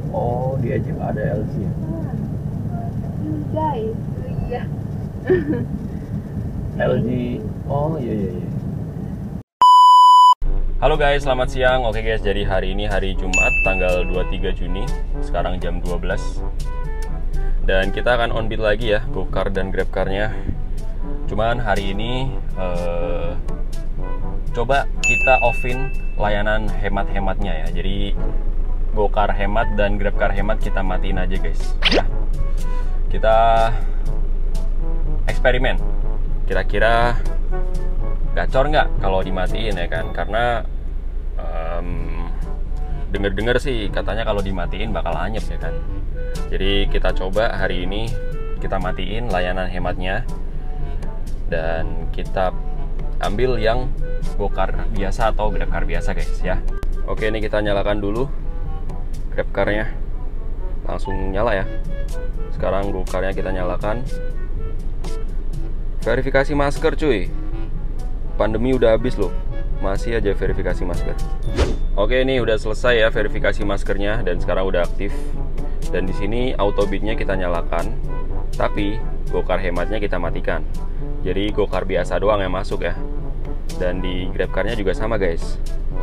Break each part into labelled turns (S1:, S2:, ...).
S1: Oh, di Egypt ada LG.
S2: Hyundai itu iya.
S1: LG. Oh iya iya iya. Halo guys, selamat siang. Oke guys, jadi hari ini hari Jumat tanggal 23 Juni. Sekarang jam 12. Dan kita akan on beat lagi ya, GoCar dan GrabCar-nya. Cuman hari ini coba kita offin layanan hemat-hematnya ya. Jadi GoCar hemat dan GrabCar hemat kita matiin aja guys ya. Kita eksperimen. Kira-kira gacor nggak kalau dimatiin ya kan? Karena denger-denger sih katanya kalau dimatiin bakal anyep ya kan. Jadi kita coba hari ini kita matiin layanan hematnya dan kita ambil yang GoCar biasa atau GrabCar biasa guys ya. Oke, ini kita nyalakan dulu GrabCar-nya. Langsung nyala ya. Sekarang GoCar-nya kita nyalakan. Verifikasi masker cuy. Pandemi udah habis loh. Masih aja verifikasi masker. Oke, ini udah selesai ya verifikasi maskernya dan sekarang udah aktif. Dan di sini auto bid-nya kita nyalakan. Tapi GoCar hematnya kita matikan. Jadi GoCar biasa doang yang masuk ya. Dan di GrabCar-nya juga sama guys.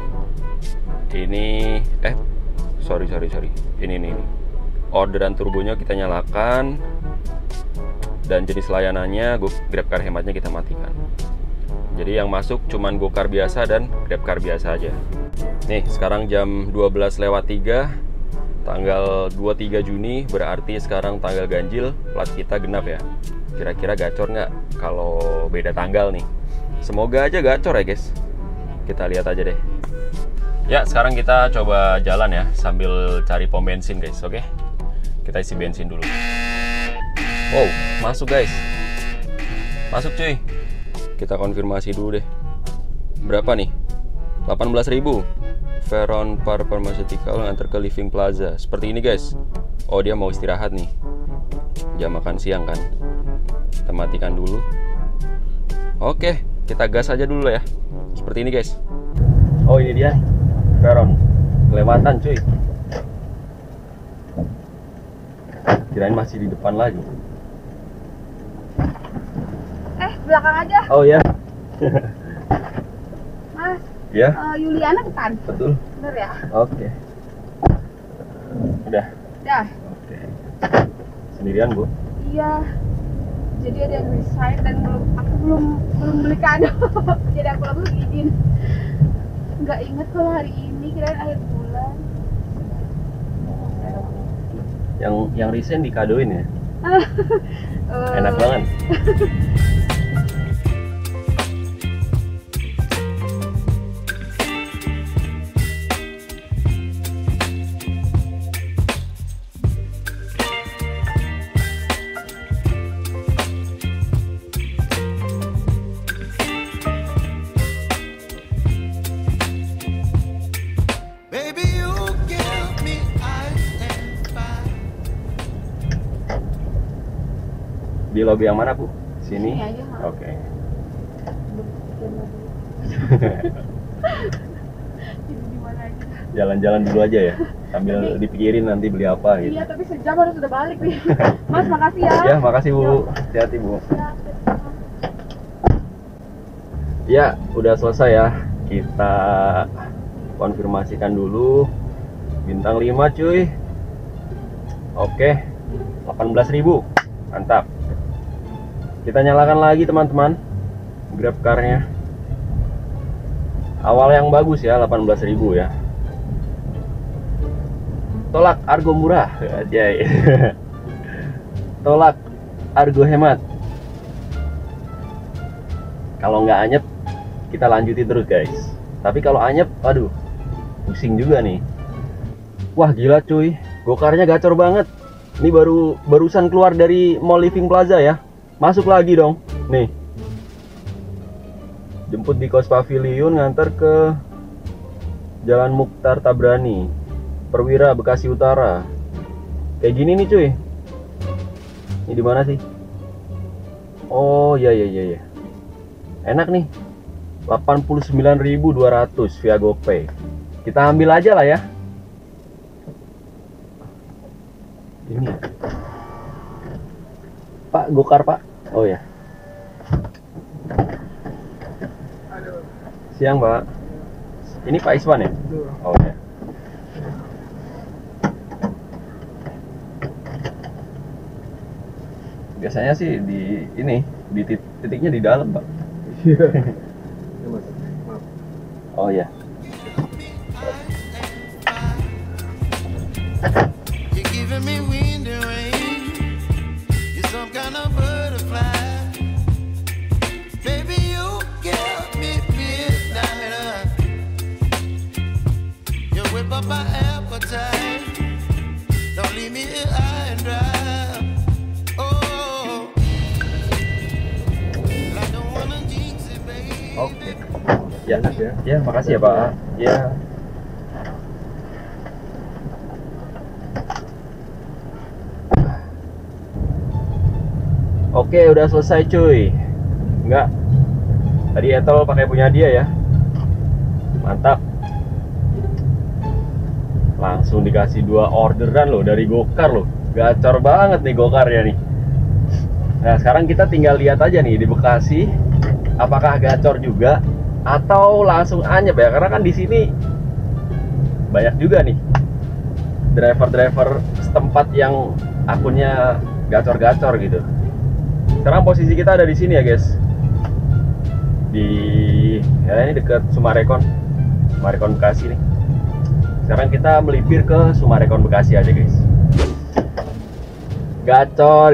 S1: Ini sorry. Ini. Orderan turbonya kita nyalakan. Dan jenis layanannya GrabCar hematnya kita matikan. Jadi yang masuk cuman GoCar biasa dan GrabCar biasa aja. Nih, sekarang jam 12:03, tanggal 23 Juni, berarti sekarang tanggal ganjil, plat kita genap ya. Kira-kira gacor nggak kalau beda tanggal nih? Semoga aja gacor ya guys. Kita lihat aja deh. Ya, sekarang kita coba jalan ya, sambil cari pom bensin guys, oke? Kita isi bensin dulu. Wow, masuk guys. Masuk cuy. Kita konfirmasi dulu deh. Berapa nih? 18.000. Veron Pharmaceutical nganter ke Living Plaza. Seperti ini guys. Oh, dia mau istirahat nih. Jam makan siang kan. Kita matikan dulu. Oke, kita gas aja dulu ya. Seperti ini guys. Oh, ini dia. Veron. Kelewatan cuy. Kirain masih di depan lagi.
S2: Belakang aja.
S1: Oh ya.
S2: Mas.
S1: Ya.
S2: Yuliana kan?
S1: Betul.
S2: Bener ya?
S1: Oke. Udah.
S2: Udah.
S1: Oke. Sendirian bu?
S2: Iya. Jadi ada yang resign dan aku belum beli kado. Jadi aku langsung izin. Nggak inget kalau hari ini kirain akhir bulan.
S1: Yang resign dikadoin ya? Enak banget. Di lobi yang mana bu? Sini?
S2: Sini aja.
S1: Oke.
S2: Di mana aja?
S1: Jalan-jalan dulu aja ya, sambil dipikirin nanti beli apa gitu.
S2: Iya, tapi sejam harus sudah balik nih. Mas, makasih ya.
S1: Ya, makasih bu. Hati-hati bu. Ya, udah selesai ya. Kita konfirmasikan dulu. Bintang 5 cuy. Oke. 18.000. Mantap. Kita nyalakan lagi teman-teman GrabCar-nya. Awal yang bagus ya, 18.000 ya. Tolak argo murah aja. Tolak argo hemat. Kalau nggak anyep kita lanjutin terus guys. Tapi kalau anyep, aduh, pusing juga nih. Wah gila cuy, GoCar-nya gacor banget. Ini barusan keluar dari Mall Living Plaza ya. Masuk lagi dong. Nih. Jemput di Kos Pavilion, nganter ke Jalan Mukhtar Tabrani, Perwira, Bekasi Utara. Kayak gini nih cuy. Ini di mana sih? Oh iya. Enak nih. 89.200 via GoPay. Kita ambil aja lah ya. Ini Pak, Gokar Pak. Oh ya. Siang Pak. Ini Pak Iswan ya? Oh ya. Biasanya sih di ini, di titiknya di dalam Pak. Oh ya.
S3: You're giving me wind and rain. You're some kind of butterfly. Baby, you give me midnight. You whip up my appetite. Don't leave me here high and dry. Oh, I don't wanna jinx it, baby.
S1: Oke. Ya, ya, makasih ya Pak. Ya. Oke, udah selesai cuy. Enggak. Tadi Etol pakai punya dia ya. Mantap. Langsung dikasih 2 orderan loh dari Gokar loh. Gacor banget nih Gokarnya nih. Nah, sekarang kita tinggal lihat aja nih di Bekasi apakah gacor juga atau langsung anyep ya, karena kan di sini banyak juga nih driver-driver setempat yang akunnya gacor-gacor gitu. Sekarang posisi kita ada di sini ya guys, di ya ini dekat Sumarekon Bekasi nih. Sekarang kita melipir ke Sumarekon Bekasi aja guys. Gacor.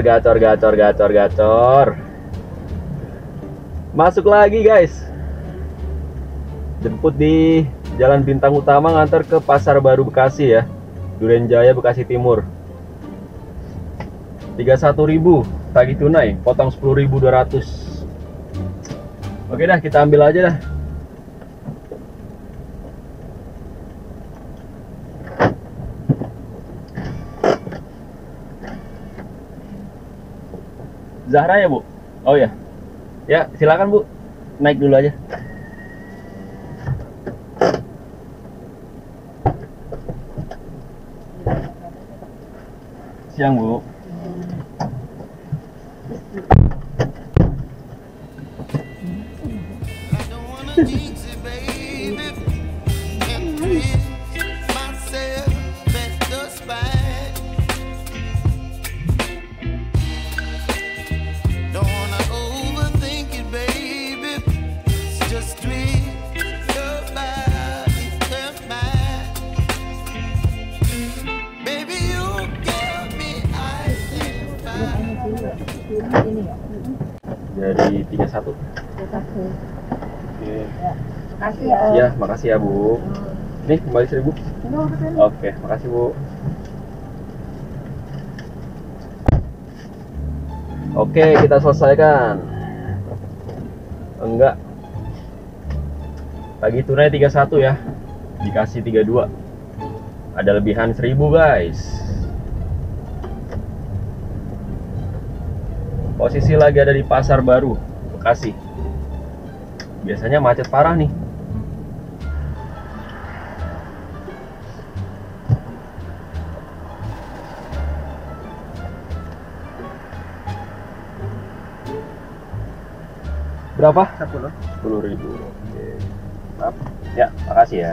S1: Masuk lagi guys. Jemput di Jalan Bintang Utama, ngantar ke Pasar Baru Bekasi ya, Durenjaya Bekasi Timur. 31.000 tagih tunai, potong 10.200. Oke dah, kita ambil aja dah. Zahra ya Bu? Oh ya. Ya, silakan Bu. Naik dulu aja. Siang Bu.
S3: I don't wanna jinx it, baby. And twist myself at the spine. Don't wanna overthink it, baby. It's just twist your body and mine. Baby, you give me ice and fire.
S1: Dari 31. Oke.
S2: Makasih ya.
S1: Ya, makasih ya Bu. Nih, kembali 1.000. Oke, makasih Bu. Oke, kita selesaikan. Enggak. Lagi tunai 31 ya. Dikasih 32. Ada lebihan 1.000 guys. Posisi lagi ada di Pasar Baru Bekasi. Biasanya macet parah nih. Berapa? 10.000. Oke. Maaf. Ya, makasih ya.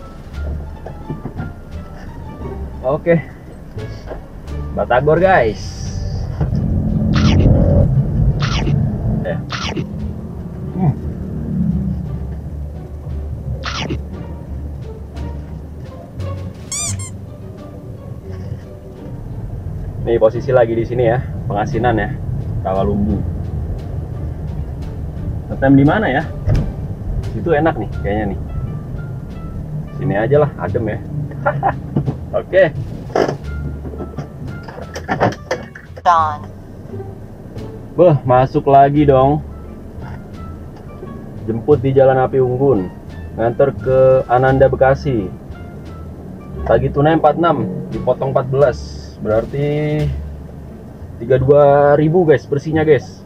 S1: Oke. Batagor guys. Nih posisi lagi di sini ya, Pengasinan ya, Rawalumbu. Ngetem di mana ya? Itu enak nih kayaknya nih. Sini aja lah, adem ya. Oke.
S4: Dawn.
S1: Beh, masuk lagi dong. Jemput di Jalan Api Unggun, nganter ke Ananda Bekasi. Tagih tunai 46, dipotong 14. Berarti 32.000 guys, bersihnya guys.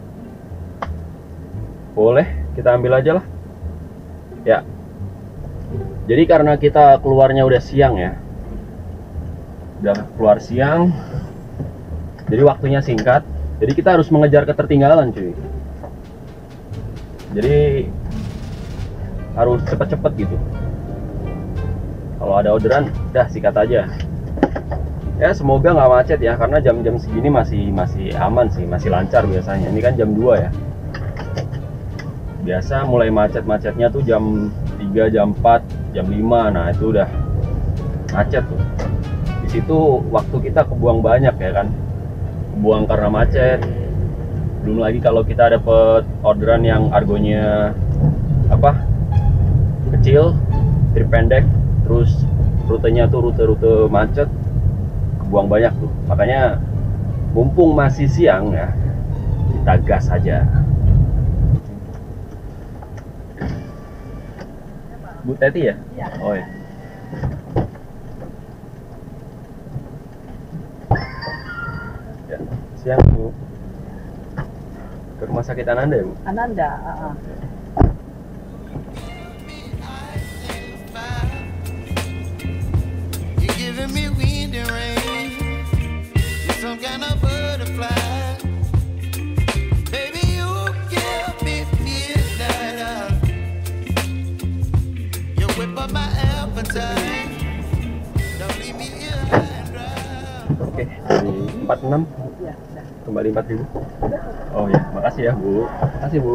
S1: Boleh, kita ambil aja lah. Ya. Jadi karena kita keluarnya udah siang ya, Udah keluar siang, jadi waktunya singkat. Jadi kita harus mengejar ketertinggalan, cuy. Jadi harus cepet-cepet gitu. Kalau ada orderan, dah sikat aja. Ya semoga nggak macet ya, karena jam-jam segini masih aman sih, masih lancar biasanya. Ini kan jam 2 ya. Biasa mulai macet-macetnya tuh jam 3, jam 4, jam 5. Nah itu udah macet tuh. Di situ waktu kita kebuang banyak ya kan, kebuang karena macet. Belum lagi kalau kita dapet orderan yang argonya apa kecil, trip pendek, terus rutenya tuh rute-rute macet, kebuang banyak tuh. Makanya mumpung masih siang ya, kita gas aja. Bu Teti ya?
S2: Iya.
S1: Oh ya. Ya, siang Bu. Ke rumah sakit Ananda ya Bu?
S2: Ananda.
S3: You're giving me wind and rain. You're some kind of butterfly. Baby, you give me midnight. You whip up my appetite. Don't leave me here high and dry.
S1: Oke, dari 46
S2: Iya, udah.
S1: kembali 4.000. Oh ya, makasih ya Bu. Makasih Bu.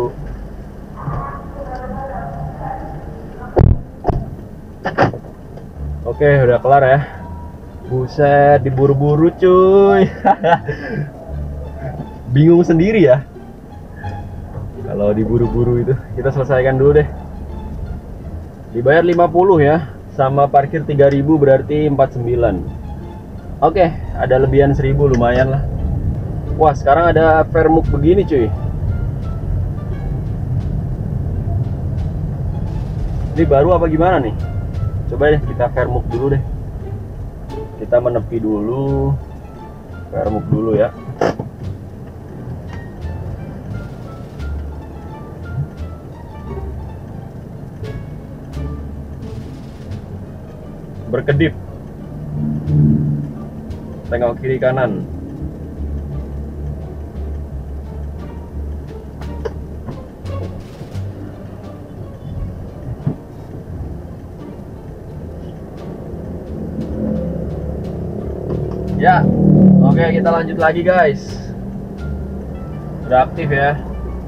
S1: Oke, udah kelar ya. Buset, diburu-buru cuy. Bingung sendiri ya. Kalau diburu-buru itu, kita selesaikan dulu deh. Dibayar 50 ya, sama parkir 3.000 berarti 49. Oke, ada lebihan 1.000 lumayan lah. Wah, sekarang ada Vermuk begini cuy. Ini baru apa gimana nih? Coba deh kita Vermuk dulu deh. Kita menepi dulu. Vermuk dulu ya. Berkedip. Tengok kiri kanan. Ya, oke kita lanjut lagi guys. Udah aktif ya.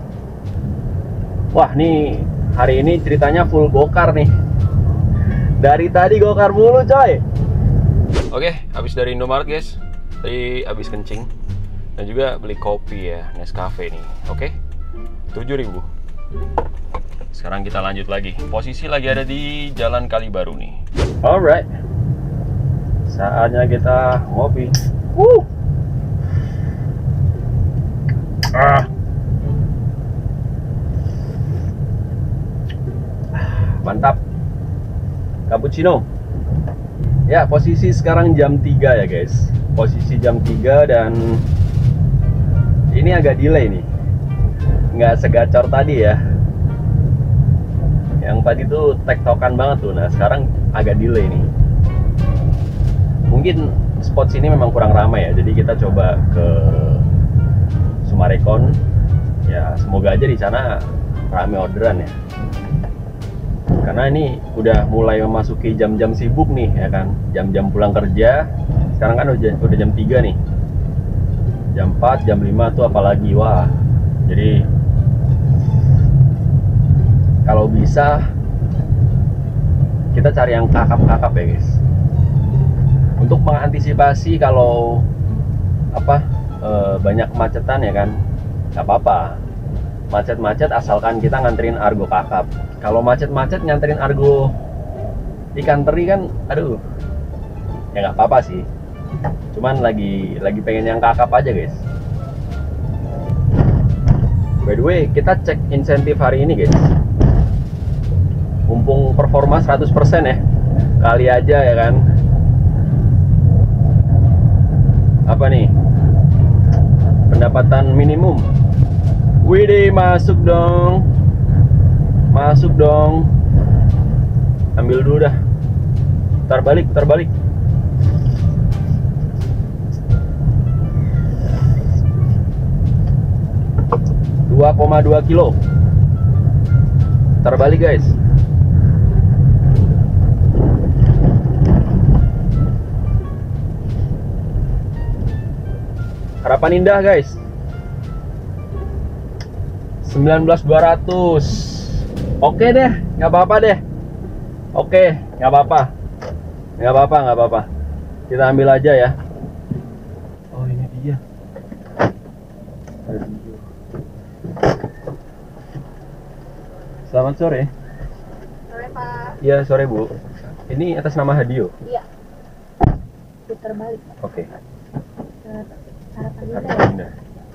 S1: Wah nih hari ini ceritanya full gokar nih. Dari tadi gokar mulu coy. Oke, habis dari Indomaret guys. Tadi habis kencing. Dan juga beli kopi ya, Nescafe nih. Oke, 7.000. Sekarang kita lanjut lagi. Posisi lagi ada di Jalan Kalibaru nih. Alright, saatnya kita ngopi. Mantap. Cappuccino. Ya, posisi sekarang jam 3 ya guys. Posisi jam 3 dan ini agak delay nih. Nggak segacor tadi ya. Yang tadi tuh tektokan banget tuh. Nah, sekarang agak delay nih. Mungkin spot sini memang kurang ramai ya. Jadi kita coba ke Sumarekon. Ya, semoga aja di sana ramai orderan ya. Karena ini udah mulai memasuki jam-jam sibuk nih ya kan, jam-jam pulang kerja. Sekarang kan udah jam 3 nih, jam 4, jam 5 tuh apalagi. Wah, jadi kalau bisa kita cari yang kakap-kakap ya guys, untuk mengantisipasi kalau banyak kemacetan ya kan. Gak apa-apa, macet-macet asalkan kita nganterin argo kakap. Kalau macet-macet nganterin argo ikan teri kan, aduh, ya nggak apa-apa sih. Cuman lagi pengen yang kakap aja guys. By the way, kita cek insentif hari ini guys. Mumpung performa 100% ya, kali aja ya kan. Apa nih? Pendapatan minimum. Widih, masuk dong. Masuk dong. Ambil dulu dah. Putar balik. 2,2 kilo. Terbalik guys. Harapan Indah guys. 19.200. Oke deh, nggak apa-apa deh. Oke, nggak apa-apa. Nggak apa-apa. Kita ambil aja ya. Oh, ini dia. Selamat sore.
S2: Sore Pak.
S1: Iya, sore Bu. Ini atas nama Hadio.
S2: Iya. Putar balik.
S1: Oke.
S2: Harapan Indah.
S1: Harapan Indah.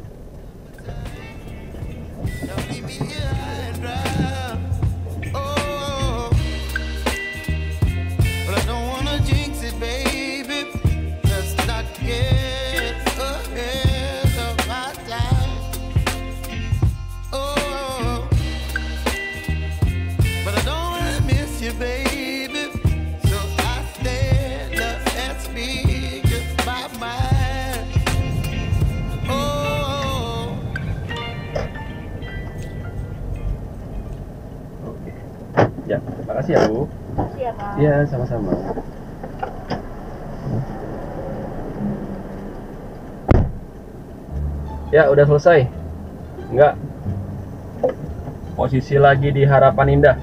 S3: Don't leave me here high and dry. Oh, but I don't wanna jinx it, baby. Let's not get ahead of my time. Oh, but I don't wanna miss you, baby. So I stand up and speak just my mind. Oh.
S1: Oke. Ya, makasih ya Bu.
S2: Makasih ya Pak.
S1: Iya, sama-sama. Ya, udah selesai. Enggak. Posisi lagi di Harapan Indah.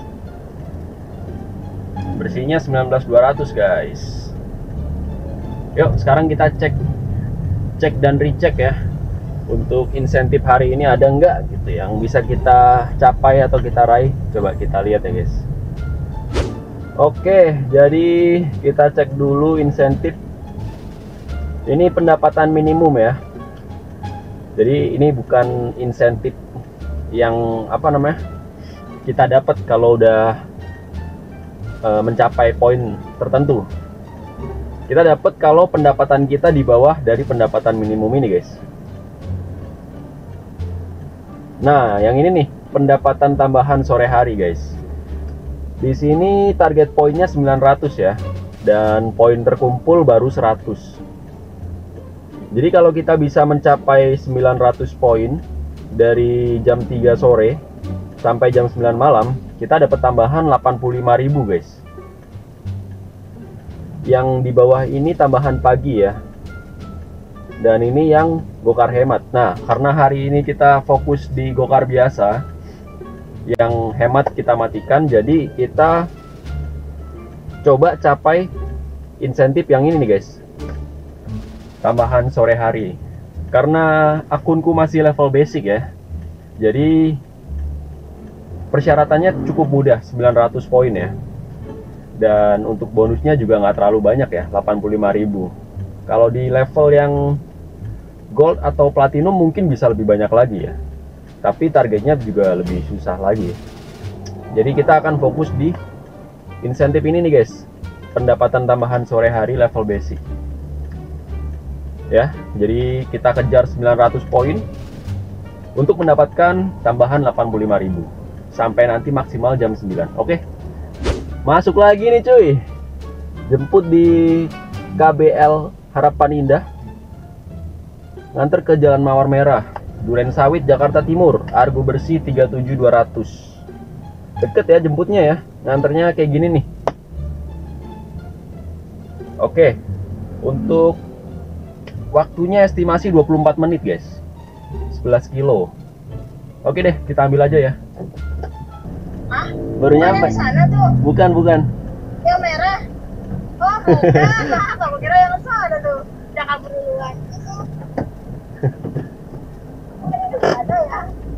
S1: Bersihnya 19.200 guys. Yuk, sekarang kita cek dan recheck ya. Untuk insentif hari ini ada nggak gitu yang bisa kita capai atau kita raih. Coba kita lihat ya guys. Oke, jadi kita cek dulu insentif. Ini pendapatan minimum ya. Jadi ini bukan insentif yang apa namanya kita dapat kalau udah mencapai poin tertentu. Kita dapat kalau pendapatan kita di bawah dari pendapatan minimum ini guys. Nah, yang ini nih pendapatan tambahan sore hari guys. Di sini target poinnya 900 ya, dan poin terkumpul baru 100. Jadi kalau kita bisa mencapai 900 poin dari jam 3 sore sampai jam 9 malam, kita dapat tambahan 85.000 guys. Yang di bawah ini tambahan pagi ya. Dan ini yang gokar hemat. Nah, karena hari ini kita fokus di gokar biasa, yang hemat kita matikan, jadi kita coba capai insentif yang ini nih guys. Tambahan sore hari. Karena akunku masih level basic ya, jadi persyaratannya cukup mudah, 900 poin ya. Dan untuk bonusnya juga nggak terlalu banyak ya, 85.000. Kalau di level yang gold atau platinum mungkin bisa lebih banyak lagi ya, tapi targetnya juga lebih susah lagi. Jadi kita akan fokus di insentif ini nih guys, pendapatan tambahan sore hari level basic ya. Jadi kita kejar 900 poin untuk mendapatkan tambahan 85.000 sampai nanti maksimal jam 9. Oke, masuk lagi nih cuy, jemput di KBL Harapan Indah, nganter ke Jalan Mawar Merah, Duren Sawit, Jakarta Timur, Argo Bersih 37200. Deket ya jemputnya ya, nganternya kayak gini nih. Oke, untuk waktunya estimasi 24 menit guys, 11 kilo. Oke deh, kita ambil aja ya.
S2: Hah?
S1: Baru nyampe.
S2: Yang di sana tuh,
S1: Bukan.
S2: yang merah. Oh bukan, lah, kamu kira yang sana tuh. Udah kabur duluan. Ada ya.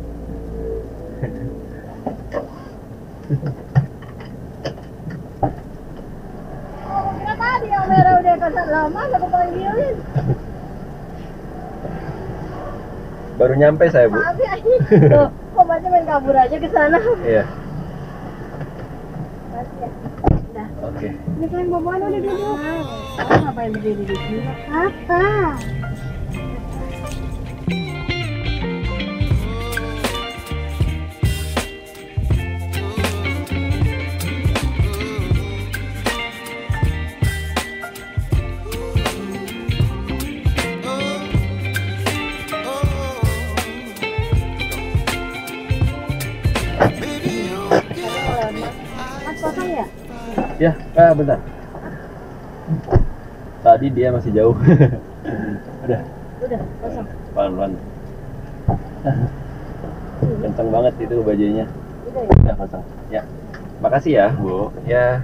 S2: Oh, kira tadi yang merah udah kesana lama, aku panggilin.
S1: Baru nyampe saya Bu.
S2: Maaf ya, tuh, kok baca main kabur aja ke sana.
S1: Iya.
S2: Makasih ya. Udah.
S1: Oke.
S2: Ini kalian boboan udah duduk. Oh, ngapain berdiri di sini? Apa?
S1: Ya, bentar. Tadi dia masih jauh. Udah,
S2: kosong.
S1: pelan-pelan. Kenceng banget itu bajunya.
S2: Udah ya.
S1: Udah kosong. Ya. Makasih ya, Bu. Ya.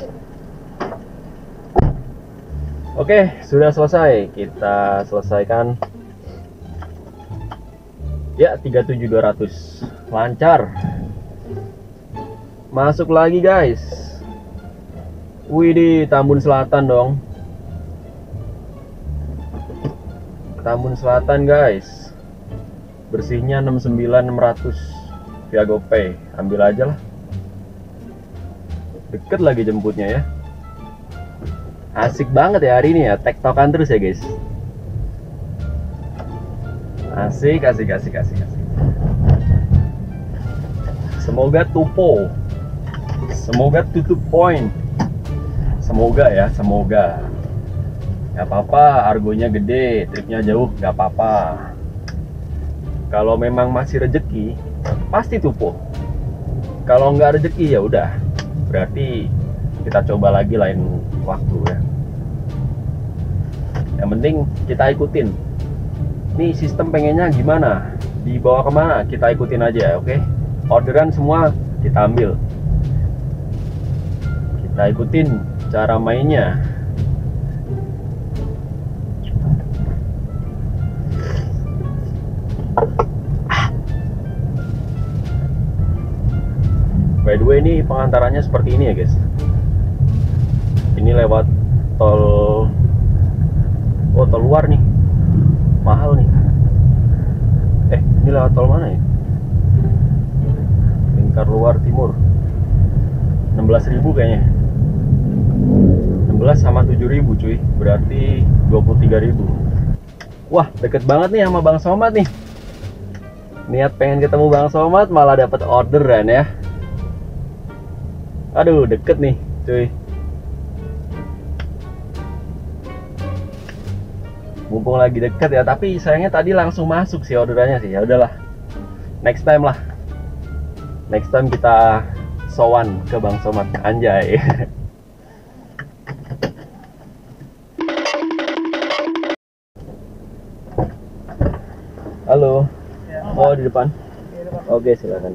S1: Oke, sudah selesai. Kita selesaikan. Ya, 37.200. Lancar. Masuk lagi, guys. Widih, Tambun Selatan dong. Tambun Selatan, guys. Bersihnya 69.600 via GoPay. Ambil aja lah. Deket lagi jemputnya ya. Asik banget ya hari ini ya, tektokan terus ya guys. Asik. Semoga tupo. Semoga tutup poin. Semoga ya, semoga. Gak apa-apa, argonya gede, tripnya jauh, gak apa-apa. Kalau memang masih rezeki, pasti tupo. Kalau nggak rezeki ya udah, berarti kita coba lagi lain waktu ya. Yang penting kita ikutin. Nih sistem pengennya gimana, dibawa kemana, kita ikutin aja, oke? Orderan semua kita ambil, kita ikutin cara mainnya. By the way, ini pengantarannya seperti ini ya guys. Ini lewat tol, tol luar nih, mahal nih. Ini lewat tol mana ya? Lingkar Luar Timur. 16.000 kayaknya. 16 sama 7.000 cuy, berarti 23.000. Wah, deket banget nih sama Bang Somad nih. Niat pengen ketemu Bang Somad, malah dapat orderan ya. Aduh, deket nih cuy. Mumpung lagi deket ya, tapi sayangnya tadi langsung masuk sih orderannya sih. Ya udahlah, next time lah. Next time kita sowan ke Bang Somad, anjay. Halo. Oh, di depan. Oke, silakan.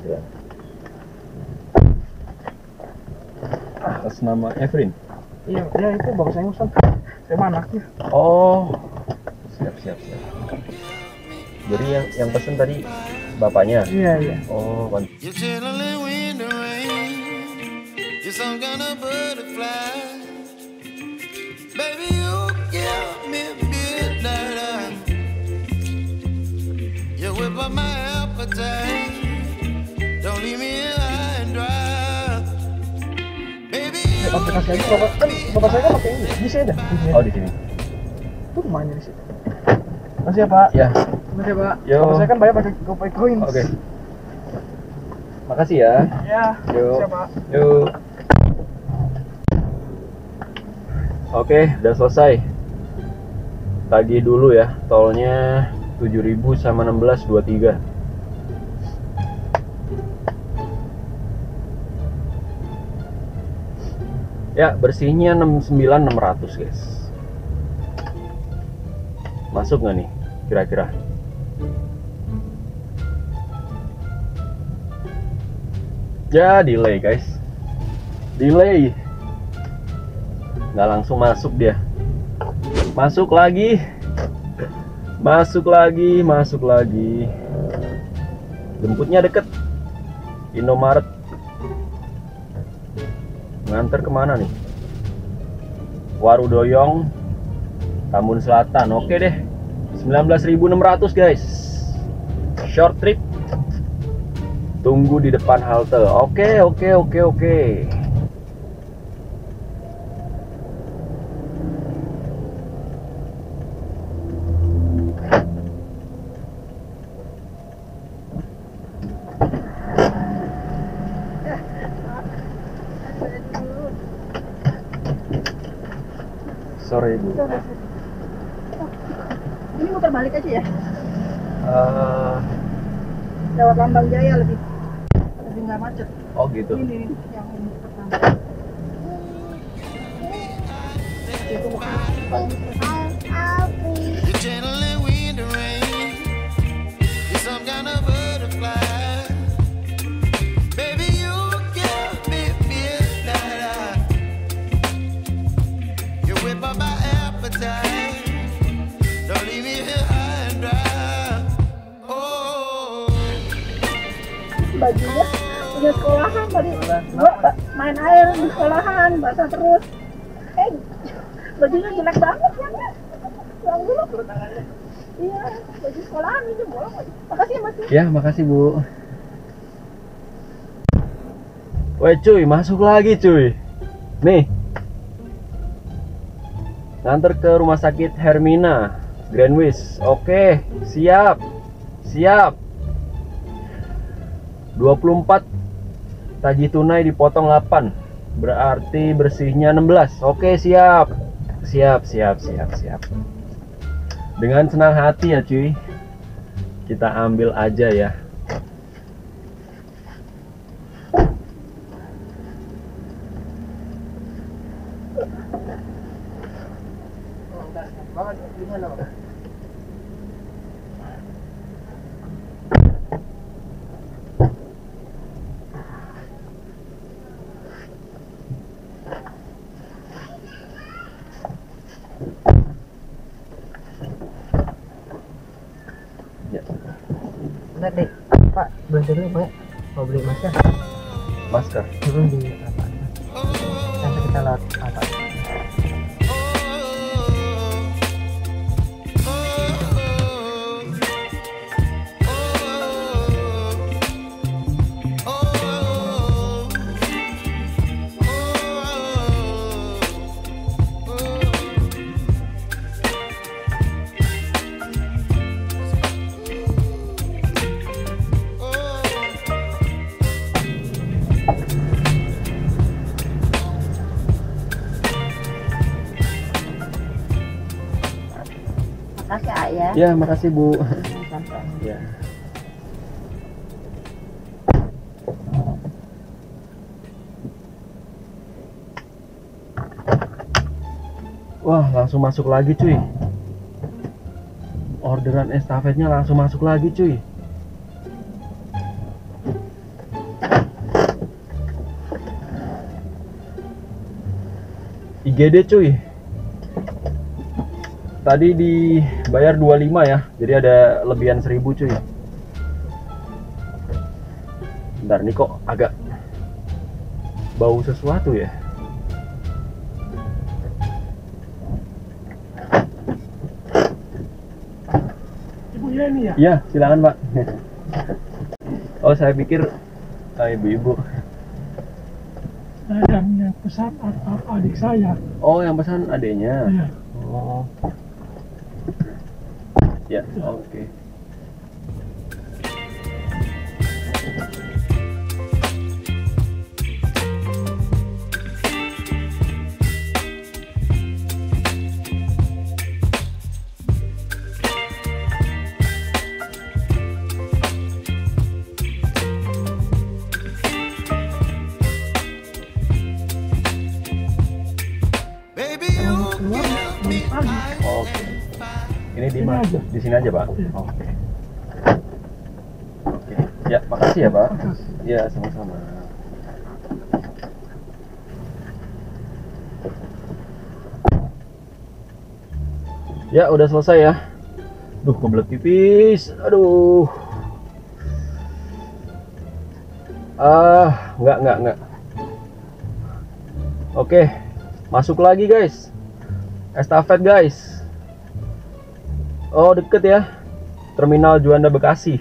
S1: Atas nama Evrin.
S5: Iya, itu bapak saya Ustaz. Saya mah anaknya.
S1: Oh, siap. Jadi yang pesen tadi bapaknya?
S5: Iya.
S1: Oh, kan.
S3: You chilling wind and rain. You're some kind of butterfly. Baby, you give me midnight. You whip up my appetite. Don't leave me here high and dry. Baby, you
S5: Aplikasi aja bapak saya kan pakai ini. Di sini dah.
S1: Oh, di sini.
S5: Tuh rumahnya di situ. Makasih ya Pak.
S1: Ya.
S5: Makasih ya Pak.
S1: Yo.
S5: Bapak saya kan bayar pakai GoPay Coins.
S1: Oke. Makasih ya.
S5: Ya.
S1: Yuk.
S5: Makasih ya Pak.
S1: Yuk. Oke, udah selesai. Tagih dulu ya, tolnya 7.000 sama 16.23. Ya, bersihnya 69.600 guys. Masuk nggak nih kira-kira? Ya, delay guys. Delay. Nggak langsung masuk dia. Masuk lagi. Jemputnya deket. Indomaret. Nganter kemana nih? Warudoyong, Tambun Selatan. Oke deh, 19.600 guys. Short trip. Tunggu di depan halte. Oke. Sorry Bu.
S2: Ini muter balik aja ya.
S1: Eh,
S2: Lewat Lambang Jaya lebih nggak macet.
S1: oh gitu.
S2: Ini yang ini pertama.
S3: You're channeling wind and rain. You're some kind of butterfly. Baby, you give me midnight. You whip up my appetite. Don't leave me here high and dry. Oh.
S2: Bajunya punya sekolahan tadi gua main air di sekolahan basah terus bajunya jelek banget ya pulang dulu iya baju sekolahan ini bolong makasih ya mas
S1: Ya, makasih Bu. Woi cuy, masuk lagi cuy. Nih. Nganter ke rumah sakit Hermina, Greenwich. Oke, siap. Siap. 24 taji tunai dipotong 8. Berarti bersihnya 16. Oke, siap. Siap. Dengan senang hati ya cuy. Kita ambil aja ya.
S5: Enggak deh, Pak, berhenti dulu Pak. Mau beli masker?
S1: Masker.
S5: Turun di apa? Nanti kita lewat apa?
S2: makasih ayah
S1: Ya, makasih Bu.
S2: sampai
S1: Ya. Wah, langsung masuk lagi cuy. Orderan estafetnya langsung masuk lagi cuy. IGD cuy. Tadi dibayar 25 ya. Jadi ada lebihan 1000 cuy. Bentar nih kok agak bau sesuatu ya.
S5: Ibu ini ya?
S1: Iya, silakan Pak. Oh, saya pikir ibu-ibu.
S5: Yang pesan apa adik saya?
S1: Oh, yang pesan adeknya.
S5: Iya.
S1: Oh. Ya, oke.
S3: Baby, you give me
S1: Oke. Ini di sini aja, Pak. Oke. Oke. Ya, makasih ya, Pak. Ya, sama-sama. Ya, udah selesai ya. Duh, kebelet pipis. Aduh. Enggak. Oke. Masuk lagi, guys. Estafet, guys. Oh, deket ya. Terminal Juanda Bekasi.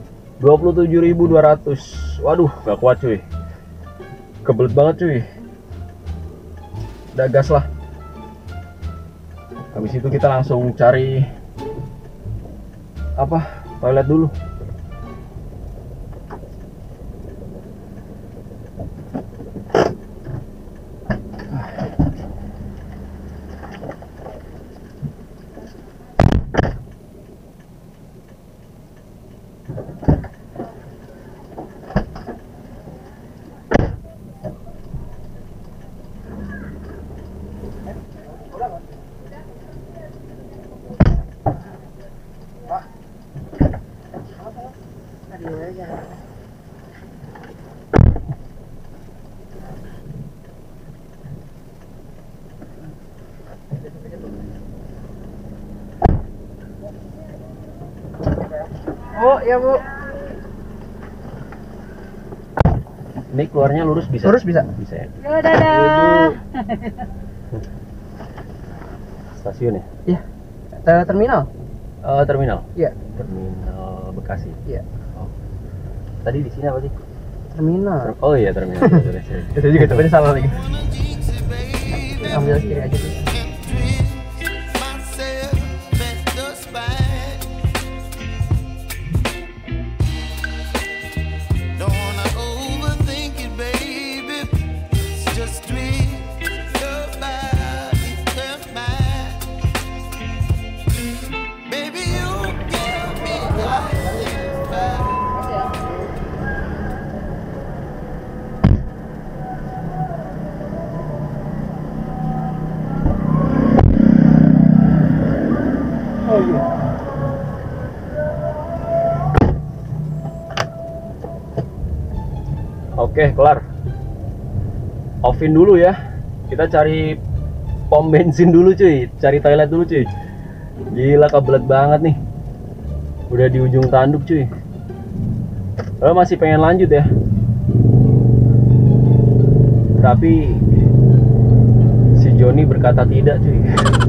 S1: 27.200. Waduh, gak kuat cuy. Kebelet banget cuy. Udah gas lah. Habis itu kita langsung cari apa? Toilet dulu.
S5: Oh ya Bu.
S1: Ini keluarnya lurus bisa?
S5: Lurus bisa.
S1: Bisa ya.
S2: Yo, dadah.
S1: Stasiun ya?
S5: Iya. Terminal.
S1: Terminal.
S5: Iya.
S1: Terminal Bekasi.
S5: Iya.
S1: Oh. Tadi di sini apa sih?
S5: Terminal.
S1: Oh iya terminal.
S5: Itu juga tapi salah lagi. Ambil kiri aja tuh.
S3: Myself at the spine. Don't wanna overthink it, baby. It's just dream your body and mine. Baby, you give me life and fire.
S5: Oh iya.
S1: Oke, kelar. Offin dulu ya. Kita cari pom bensin dulu cuy. Cari toilet dulu cuy. Gila kebelet banget nih. Udah di ujung tanduk cuy. Lo masih pengen lanjut ya. Tapi si Joni berkata tidak cuy.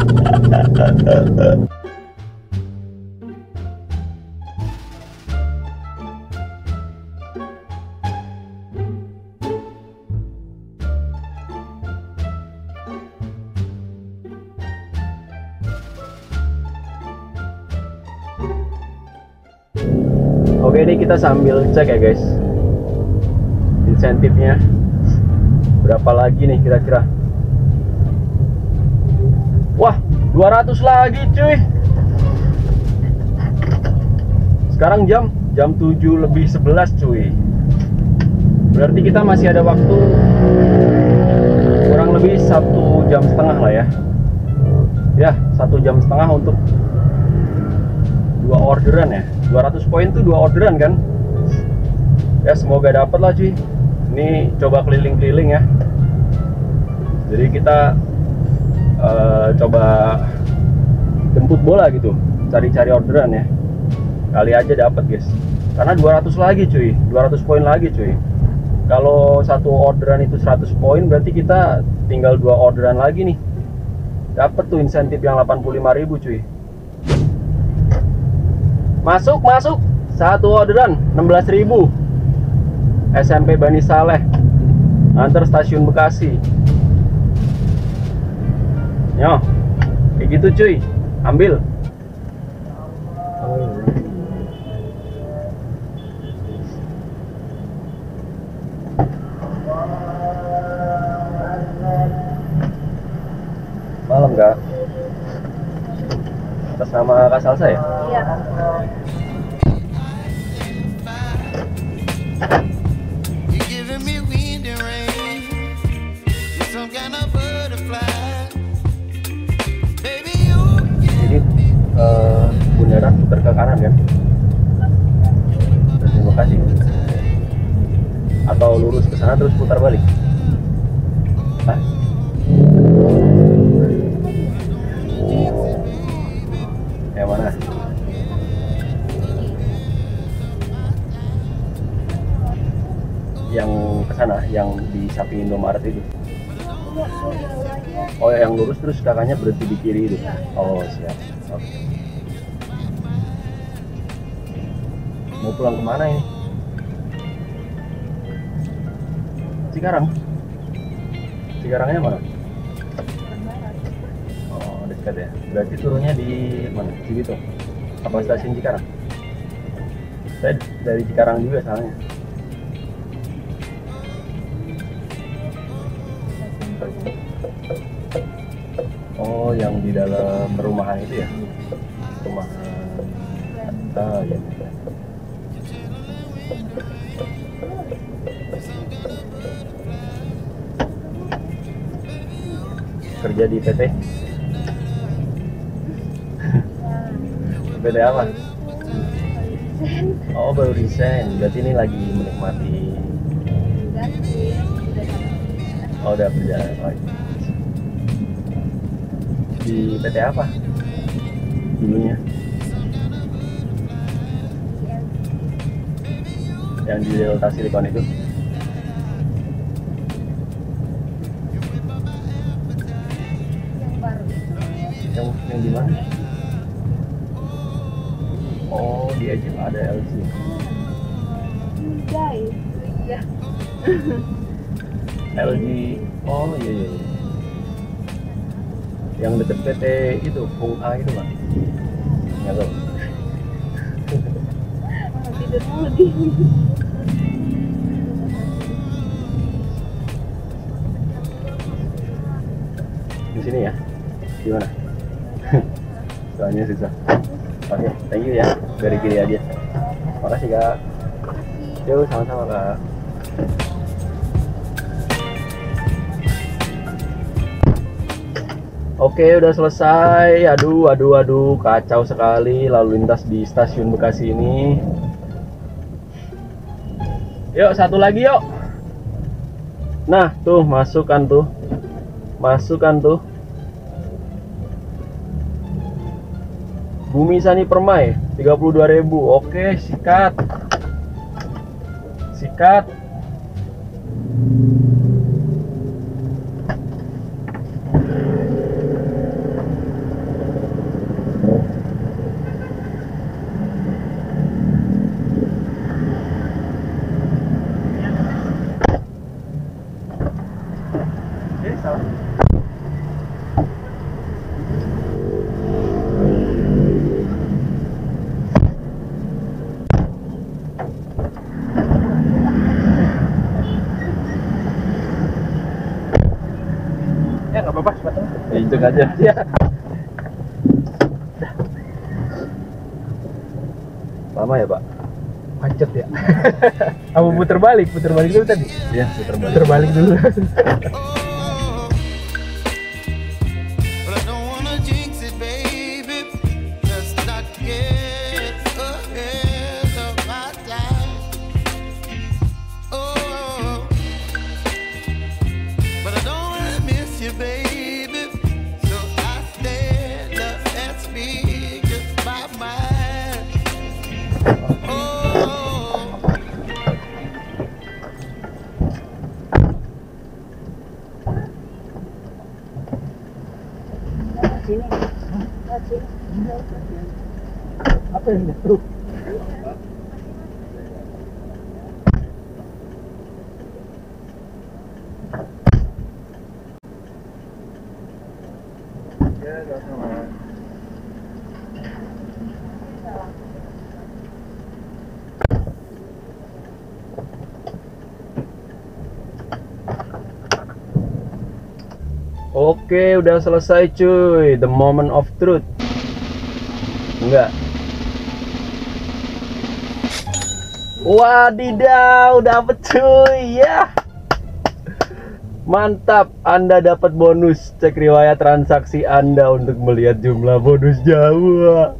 S1: Oke, ini kita sambil cek ya guys, insentifnya berapa lagi nih kira-kira. Wah, 200 lagi cuy. Sekarang jam 7:11 cuy. Berarti kita masih ada waktu kurang lebih 1,5 jam lah ya. Ya, 1,5 jam untuk 2 orderan ya. 200 poin tuh 2 orderan kan. Ya semoga dapat lah cuy. Ini coba keliling-keliling ya. Jadi kita coba jemput bola gitu, cari-cari orderan ya. Kali aja dapat guys. Karena 200 lagi cuy, 200 poin lagi cuy. Kalau satu orderan itu 100 poin, berarti kita tinggal 2 orderan lagi nih. Dapat tuh insentif yang 85.000 cuy. Masuk. Satu orderan 16.000. SMP Bani Saleh. Antar stasiun Bekasi. Yo. Kayak gitu cuy. Ambil. Malam nggak? Atas nama Kak Salsa ya?
S2: Iya.
S3: You're giving me wind and rain. You're some kind of butterfly. Baby, you
S1: Ini bundaran putar ke kanan kan? Terima kasih. Atau lurus ke sana terus putar balik? Hah? Yang mana? Yang ke sana, yang di samping Indomaret itu. Oh, yang lurus terus kakaknya berhenti di kiri itu. Oh, siap. Oke. Mau pulang kemana ini? Cikarang. Cikarangnya mana? Oh, dekat ya. Berarti turunnya di mana? Cibitung. Apa stasiun Cikarang? Saya dari Cikarang juga soalnya. Oh, yang di dalam perumahan itu ya? Perumahan. Ah, ya. Kerja di PT? PT apa? Oh, baru resign. Berarti ini lagi menikmati. Oh, udah berjalan lagi. Di PT apa? Dulunya? yang di Delta Silicon itu.
S2: Yang baru.
S1: Yang di mana? Oh, di aja ada LG.
S2: Hyundai. Iya.
S1: LG. Oh iya iya. Yang deket PT itu, Pung A itu Pak. Nggak tahu.
S2: Tidur mulu di.
S1: Di sini ya? Gimana? Soalnya susah. Oke, thank you ya. Dari kiri aja. Makasih Kak. Yuk, sama-sama Kak. Oke, udah selesai. Aduh, kacau sekali lalu lintas di stasiun Bekasi ini. Yuk, satu lagi yuk. Nah, tuh masukkan tuh. Bumi Sani Permai 32.000. Oke, sikat.
S5: Ya nggak apa-apa, sepatu.
S1: Ya, itu aja. Ya. Lama ya Pak?
S5: Macet ya. Apa puter balik dulu tadi?
S1: Iya, putar
S5: Puter balik dulu.
S3: Oh, but I don't wanna jinx it, baby. Let's not get ahead of my time. Oh, but I don't wanna miss you, baby. So I stand up and speak my mind. Oh.
S2: Sini. Sini.
S5: Apa ini? Truk.
S1: Oke, udah selesai cuy. The moment of truth. Enggak. Wadidaw, dapet cuy. Ya. Mantap, Anda dapat bonus. Cek riwayat transaksi Anda untuk melihat jumlah bonus Jawa.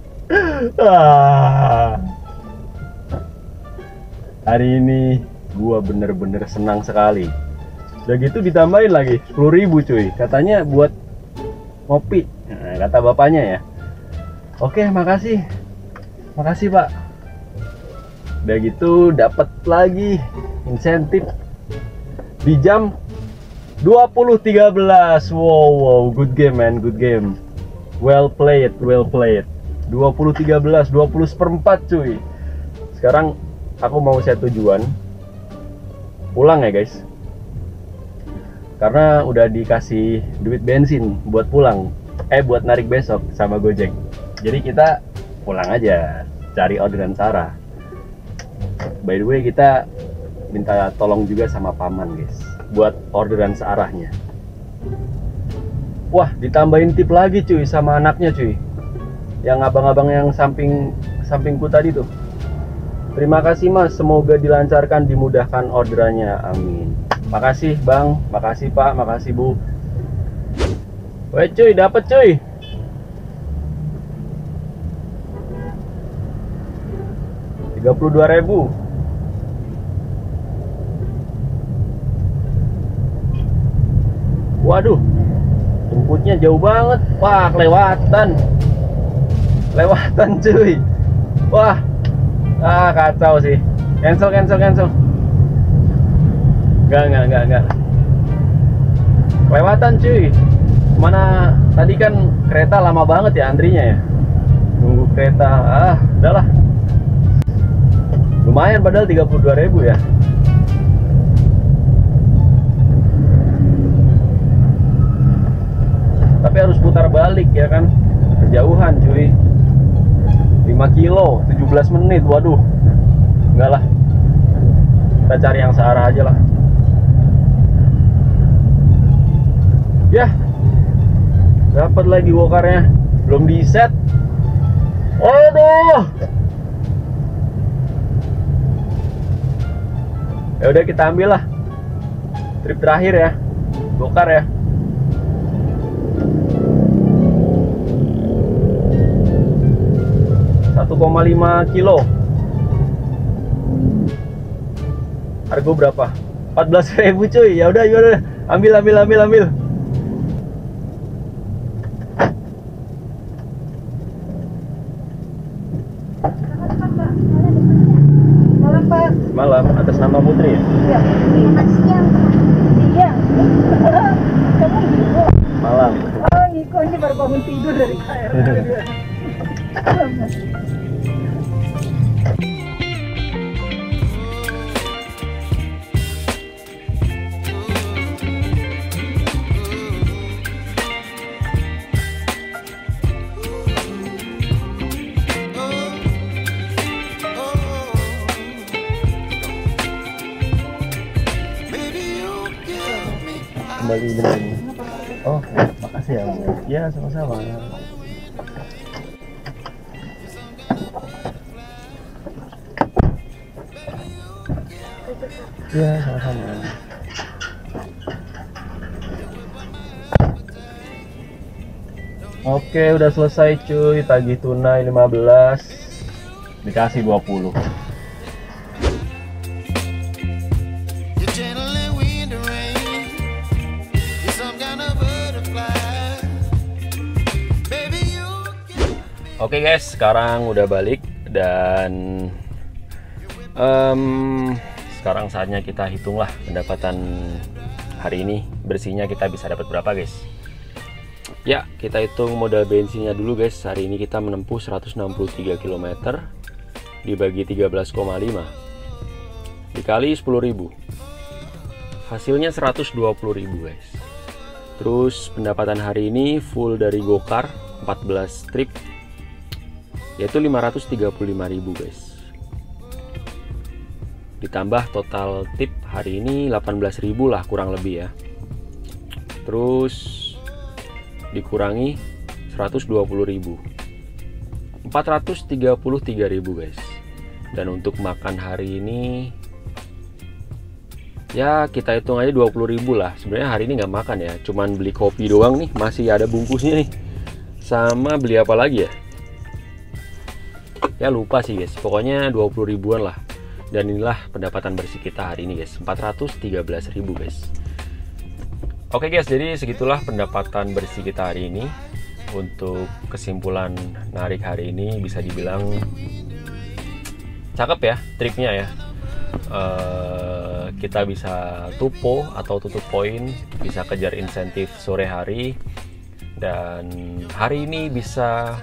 S1: Hari ini gua bener-bener senang sekali. Udah gitu ditambahin lagi 10.000 cuy. Katanya buat ngopi. Nah, kata bapaknya ya. Oke, makasih. Makasih, Pak. Udah gitu dapat lagi insentif di jam 20.13. Wow, good game man, good game. Well played. 20.13, 20 cuy. Sekarang aku mau set tujuan. Pulang ya, guys. Karena udah dikasih duit bensin buat pulang. Buat narik besok sama Gojek. Jadi kita pulang aja, cari orderan Sarah. By the way, kita minta tolong juga sama paman, guys, buat orderan searahnya. Wah, ditambahin tip lagi cuy sama anaknya cuy. Yang abang-abang yang sampingku tadi tuh. Terima kasih Mas, semoga dilancarkan, dimudahkan orderannya. Amin. Makasih Bang, makasih Pak, makasih Bu. Weh cuy, dapet cuy. Rp32.000. Waduh, jemputnya jauh banget. Wah, kelewatan cuy. Wah, kacau sih. Cancel. Enggak. Kelewatan cuy. Mana tadi kan kereta lama banget ya antrinya ya. Nunggu kereta. Udahlah. Lumayan padahal 32.000 ya. Tapi harus putar balik ya kan. Kejauhan cuy. 5 kilo, 17 menit. Waduh. Enggak lah. Kita cari yang searah aja lah. Ya. Dapat lagi wokarnya. Belum di set. Aduh. Ya udah kita ambil lah. Trip terakhir ya. Gokar ya. $1,5 kilo. Harga berapa? 14.000 cuy. Ya udah. Ambil.
S2: Malam Pak.
S1: Malam atas nama Putri ya?
S2: Iya. Makan siang. Siang. Kamu Iko.
S1: Malam.
S2: Oh Iko ini baru bangun tidur dari KRL.
S1: Kembali dengan. Oh, makasih ya. Ya, sama-sama. Ya, sama-sama. Oke, udah selesai cuy. Tagih tunai 15. Dikasih 20.
S3: You're channeling wind and rain. You're some kind of butterfly. Baby, you
S1: Oke guys, sekarang udah balik dan sekarang saatnya kita hitunglah pendapatan hari ini. Bersihnya kita bisa dapat berapa guys? Ya, kita hitung modal bensinnya dulu guys. Hari ini kita menempuh 163 km dibagi 13,5 dikali 10.000. Hasilnya 120.000 guys. Terus pendapatan hari ini full dari Gokar 14 trip yaitu 535.000 guys. Ditambah total tip hari ini 18.000 lah kurang lebih ya. Terus dikurangi 120.000, 433.000 guys. Dan untuk makan hari ini ya kita hitung aja 20.000 lah. Sebenarnya hari ini nggak makan ya, cuman beli kopi doang nih, masih ada bungkusnya nih. Sama beli apa lagi ya? Ya lupa sih guys, pokoknya 20.000-an lah. Dan inilah pendapatan bersih kita hari ini guys, 413.000 guys. Oke guys, jadi segitulah pendapatan bersih kita hari ini. Untuk kesimpulan narik hari ini bisa dibilang cakep ya tripnya ya. Kita bisa tupo atau tutup poin, bisa kejar insentif sore hari, dan hari ini bisa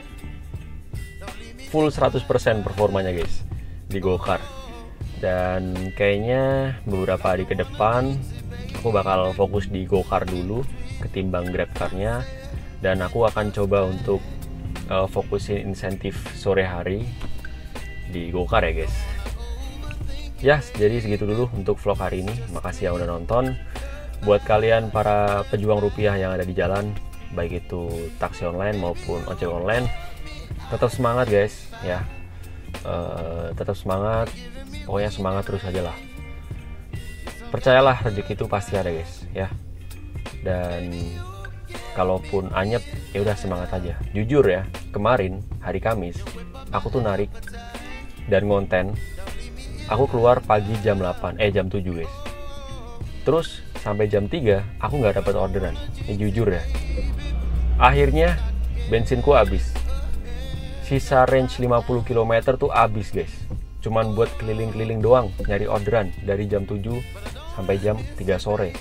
S1: full 100% performanya guys di Gokar. Dan kayaknya beberapa hari ke depan aku bakal fokus di Gokar dulu ketimbang GrabCar-nya, dan aku akan coba untuk fokusin insentif sore hari di Gokar ya guys. Ya, jadi segitu dulu untuk vlog hari ini. Makasih yang udah nonton. Buat kalian para pejuang rupiah yang ada di jalan, baik itu taksi online maupun ojek online, tetap semangat guys ya. Tetap semangat, pokoknya semangat terus aja lah. Percayalah rezeki itu pasti ada guys ya. Dan kalaupun anyep ya udah semangat aja. Jujur ya, kemarin hari Kamis aku tuh narik dan ngonten. Aku keluar pagi jam 7 guys. Terus sampai jam 3 aku nggak dapat orderan. Ini jujur ya. Akhirnya bensinku habis. Sisa range 50 km tuh habis guys. cuman buat keliling-keliling doang, nyari orderan dari jam 7 sampai jam 3 sore.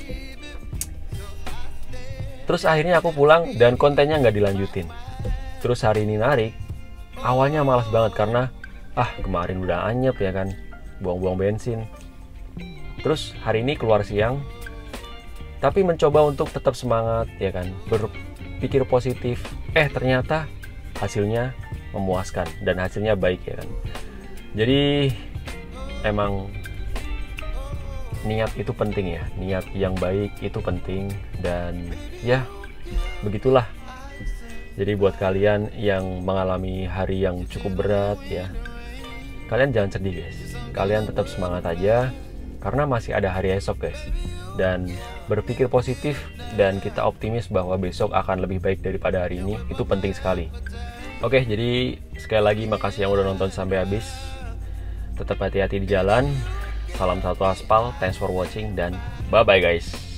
S1: Terus akhirnya aku pulang dan kontennya nggak dilanjutin. Terus hari ini narik, awalnya malas banget karena kemarin udah anyep ya kan, buang-buang bensin. Terus hari ini keluar siang, tapi mencoba untuk tetap semangat ya kan, berpikir positif. Ternyata hasilnya memuaskan dan hasilnya baik ya kan. Jadi emang niat itu penting ya, niat yang baik itu penting, dan ya begitulah. Jadi buat kalian yang mengalami hari yang cukup berat ya, kalian jangan sedih guys, kalian tetap semangat aja karena masih ada hari esok guys. Dan berpikir positif dan kita optimis bahwa besok akan lebih baik daripada hari ini, itu penting sekali. Oke, jadi sekali lagi makasih yang udah nonton sampai habis. Tetap hati-hati di jalan. Salam satu aspal, thanks for watching, dan bye-bye guys.